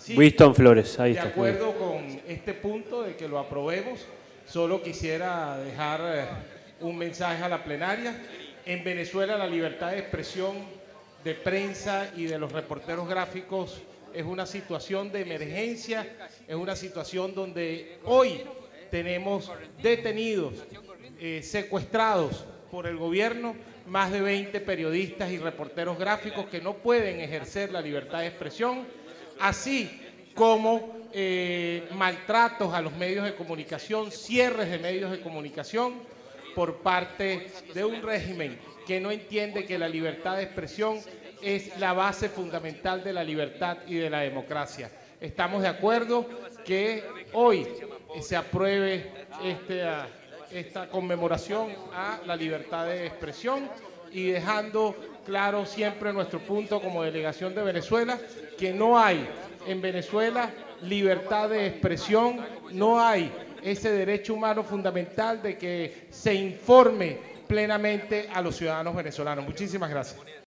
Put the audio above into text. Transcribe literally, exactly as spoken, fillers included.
Sí, Winston Flores, ahí de está. acuerdo con este punto de que lo aprobemos, solo quisiera dejar eh, un mensaje a la plenaria. En Venezuela la libertad de expresión de prensa y de los reporteros gráficos es una situación de emergencia, es una situación donde hoy tenemos detenidos, eh, secuestrados por el gobierno, más de veinte periodistas y reporteros gráficos que no pueden ejercer la libertad de expresión, así como eh, maltratos a los medios de comunicación, cierres de medios de comunicación por parte de un régimen que no entiende que la libertad de expresión es la base fundamental de la libertad y de la democracia. Estamos de acuerdo que hoy se apruebe este, esta conmemoración a la libertad de expresión y dejando claro siempre nuestro punto como delegación de Venezuela, que no hay en Venezuela libertad de expresión, no hay ese derecho humano fundamental de que se informe plenamente a los ciudadanos venezolanos. Muchísimas gracias.